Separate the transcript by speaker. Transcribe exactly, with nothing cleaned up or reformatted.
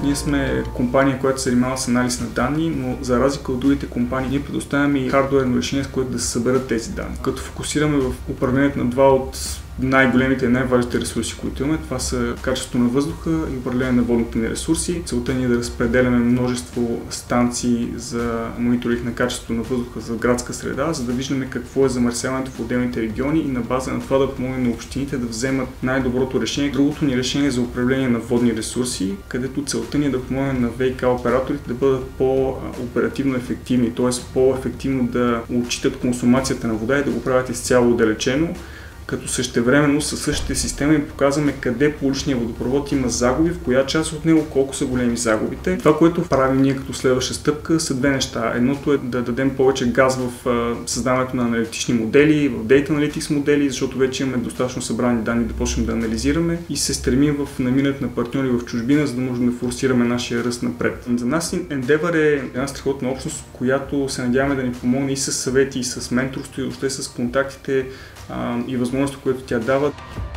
Speaker 1: Ние сме компания, която се занимава с анализ на данни, но за разлика от другите компании, ние предоставяме и хардуерно решение, с което да се съберат тези данни. Като фокусираме в управлението на два от най-големите и най-важните ресурси, които имаме. Това са качеството на въздуха и управление на водните ни ресурси. Целта ни е да разпределяме множество станции за мониторинг на качеството на въздуха за градска среда, за да виждаме какво е замърсяването в отделните региони и на база на това да помогнем на общините да вземат най-доброто решение. Другото ни решение е за управление на водни ресурси, където целта ни е да помогнем на ВиК операторите да бъдат по-оперативно ефективни, т.е. по-ефективно да отчитат консумацията на вода и да го правят изцяло отдалечено, като същевременно със същите системи им показваме къде по уличния водопровод има загуби, в коя част от него, колко са големи загубите. Това, което правим ние като следваща стъпка, са две неща. Едното е да дадем повече газ в създаването на аналитични модели, в Data Analytics модели, защото вече имаме достатъчно събрани данни да почнем да анализираме и се стремим в намирането на партньори в чужбина, за да можем да форсираме нашия ръст напред. За нас Endeavor е една страхотна общност, която се надяваме да ни помогне и с съвети, и с менторство, и още с контактите и възможността, която тя дава.